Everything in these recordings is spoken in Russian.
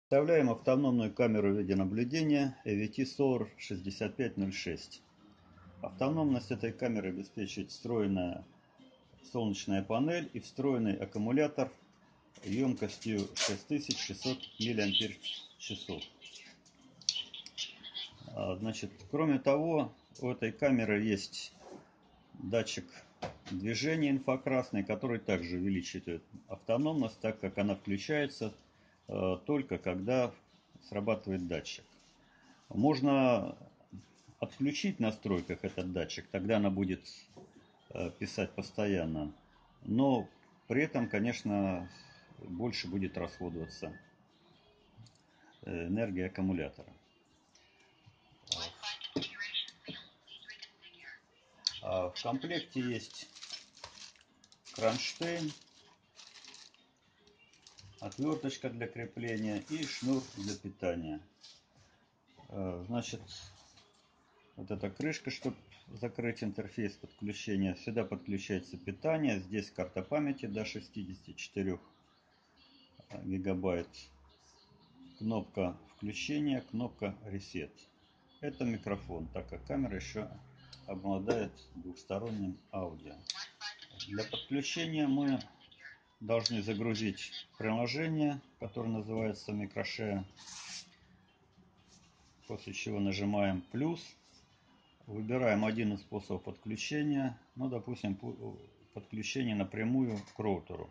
Вставляем автономную камеру видеонаблюдения AVT-SOAR 6506. Автономность этой камеры обеспечивает встроенная солнечная панель и встроенный аккумулятор емкостью 6600 мАч. Кроме того, у этой камеры есть датчик движения инфракрасный, который также увеличивает автономность, так как она включается только когда срабатывает датчик. Можно отключить в настройках этот датчик, тогда она будет писать постоянно, но при этом, конечно, больше будет расходоваться энергия аккумулятора. В комплекте есть кронштейн, отверточка для крепления и шнур для питания. Вот эта крышка, чтобы закрыть интерфейс подключения. Сюда подключается питание. Здесь карта памяти до 64 гигабайт. Кнопка включения, кнопка reset. Это микрофон, так как камера еще обладает двухсторонним аудио. Для подключения мы должны загрузить приложение, которое называется Microshare, после чего нажимаем плюс, выбираем один из способов подключения, допустим, подключение напрямую к роутеру.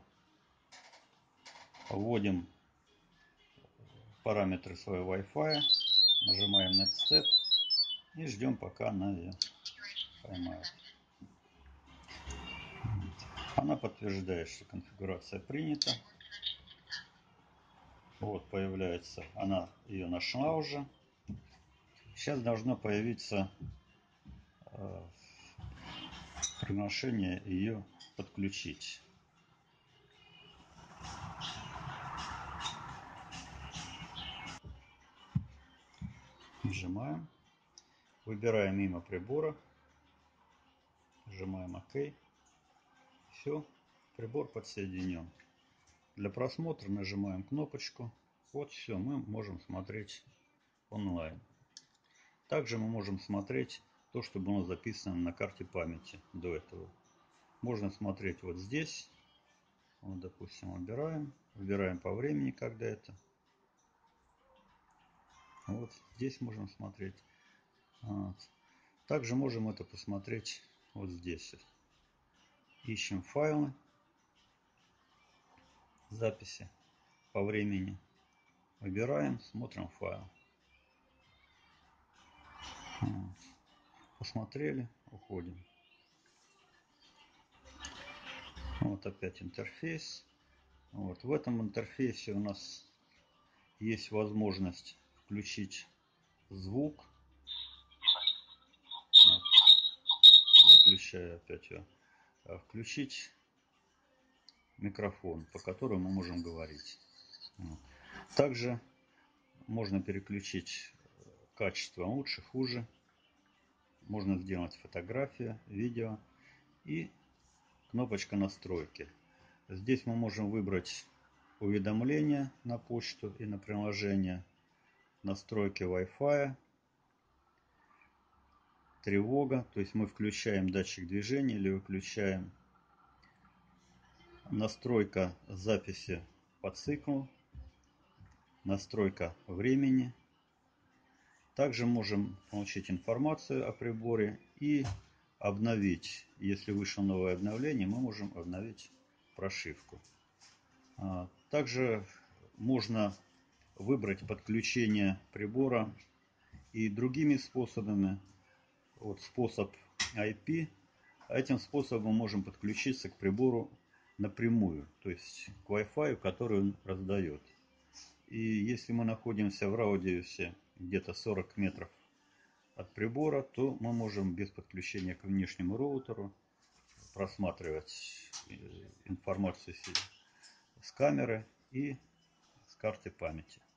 Вводим параметры своего Wi-Fi, нажимаем Next Step и ждем, пока она ее поймает. Она подтверждает, что конфигурация принята. Вот появляется, она ее нашла уже. Сейчас должно появиться приглашение ее подключить. Нажимаем, выбираем имя прибора, нажимаем ОК. Все, прибор подсоединен. Для просмотра нажимаем кнопочку. Вот все, мы можем смотреть онлайн. Также мы можем смотреть то, что было записано на карте памяти до этого. Можно смотреть вот здесь. Вот, допустим, выбираем по времени, когда это. Вот здесь можем смотреть. Вот. Также можем это посмотреть вот здесь. Ищем файлы, записи по времени. Выбираем, смотрим файл. Вот. Посмотрели, уходим. Вот опять интерфейс. Вот. В этом интерфейсе у нас есть возможность включить звук. Вот. Выключаю опять его. Включить микрофон, по которому мы можем говорить. Вот. Также можно переключить качество лучше, хуже. Можно сделать фотографию, видео и кнопочка настройки. Здесь мы можем выбрать уведомления на почту и на приложение, настройки Wi-Fi, тревога, то есть мы включаем датчик движения или выключаем, настройка записи по циклу, настройка времени. Также можем получить информацию о приборе и обновить. Если вышло новое обновление, мы можем обновить прошивку. Также можно выбрать подключение прибора и другими способами. Вот способ IP. Этим способом мы можем подключиться к прибору напрямую, то есть к Wi-Fi, который он раздает. И если мы находимся в радиусе где-то 40 метров от прибора, то мы можем без подключения к внешнему роутеру просматривать информацию с камеры и с карты памяти.